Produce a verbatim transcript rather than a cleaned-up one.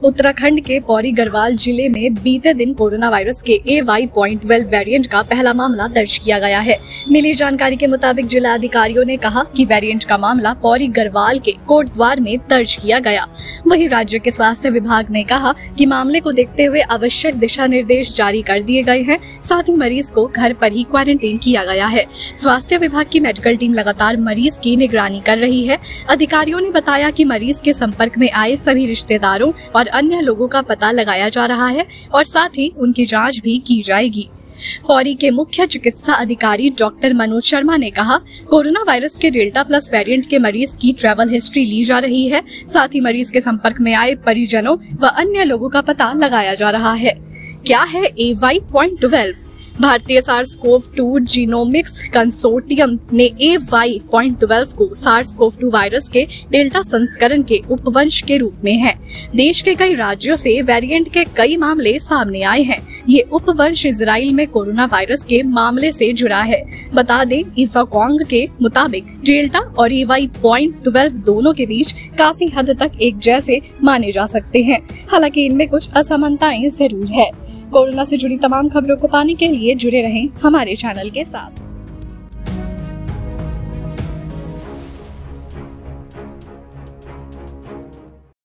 उत्तराखंड के पौड़ी गढ़वाल जिले में बीते दिन कोरोना वायरस के A Y point twelve variant का पहला मामला दर्ज किया गया है। मिली जानकारी के मुताबिक जिला अधिकारियों ने कहा कि वेरिएंट का मामला पौड़ी गढ़वाल के कोटद्वार में दर्ज किया गया। वहीं राज्य के स्वास्थ्य विभाग ने कहा कि मामले को देखते हुए आवश्यक दिशा निर्देश जारी कर दिए गए हैं। साथ ही मरीज को घर पर ही क्वारंटीन किया गया है। स्वास्थ्य विभाग की मेडिकल टीम लगातार मरीज की निगरानी कर रही है। अधिकारियों ने बताया कि मरीज के संपर्क में आए सभी रिश्तेदारों और अन्य लोगों का पता लगाया जा रहा है और साथ ही उनकी जांच भी की जाएगी। पौड़ी के मुख्य चिकित्सा अधिकारी डॉक्टर मनोज शर्मा ने कहा, कोरोना वायरस के डेल्टा प्लस वेरिएंट के मरीज की ट्रैवल हिस्ट्री ली जा रही है। साथ ही मरीज के संपर्क में आए परिजनों व अन्य लोगों का पता लगाया जा रहा है। क्या है ए वाई पॉइंट ट्वेल्व? भारतीय SARS CoV two genomics consortium ने ए वाई पॉइंट ट्वेल्व को सार्स कोव टू वायरस के डेल्टा संस्करण के उपवंश के रूप में है। देश के कई राज्यों से वेरिएंट के कई मामले सामने आए हैं। ये उपवंश इजराइल में कोरोना वायरस के मामले से जुड़ा है। बता दें, इज़ोकोंग के मुताबिक डेल्टा और ए वाई पॉइंट ट्वेल्व दोनों के बीच काफी हद तक एक जैसे माने जा सकते हैं। हालांकि इनमें कुछ असमानताएं जरूर है। कोरोना से जुड़ी तमाम खबरों को पाने के लिए जुड़े रहें हमारे चैनल के साथ।